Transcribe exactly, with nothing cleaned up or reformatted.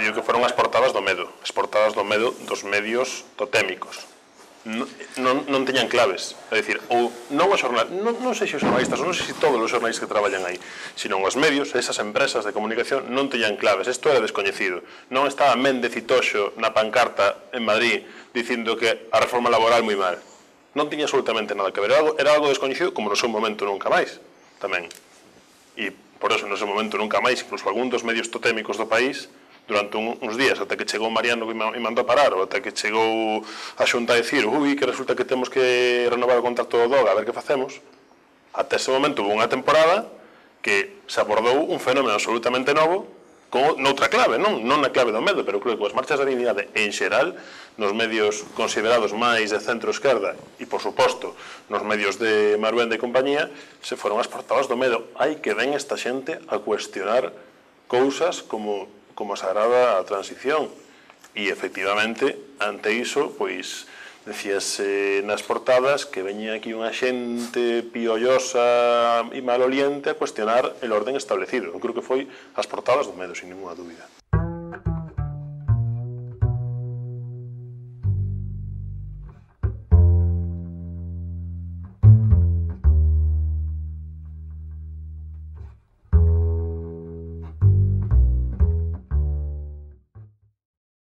coincidiu que foron as portadas do medo, as portadas do medo dos medios totémicos. Non, non, non teñan claves, é dicir, ou non os xornalistas, non, non sei se os xornalistas, non sei se todos os xornalistas que traballan aí, sino os medios, esas empresas de comunicación non teñan claves, isto era descoñecido. Non estaba Méndez e Toxo na pancarta en Madrid dicindo que a reforma laboral moi mal. Non tiña absolutamente nada que ver, era algo, era algo descoñecido como no seu momento nunca máis, tamén. E por eso no seu momento nunca máis, incluso algún dos medios totémicos do país, durante un, uns días, até que chegou Mariano e mandou a parar, ou até que chegou a Xunta a dicir, ui, que resulta que temos que renovar o contrato do D O G, a ver que facemos. Até ese momento houve unha temporada que se abordou un fenómeno absolutamente novo con noutra clave, non, non na clave do medo, pero creo que as marchas da dignidade en xeral, nos medios considerados máis de centro-esquerda e, por suposto, nos medios de Maruenda e compañía, se foron as portadas do medo. Hai que ven esta xente a cuestionar cousas como como a sagrada transición. E, efectivamente, ante iso, pois, decíase nas portadas que veña aquí unha xente piollosa e maloliente a cuestionar el orden establecido. Eu creo que foi as portadas do medo, sin ninguna dúbida.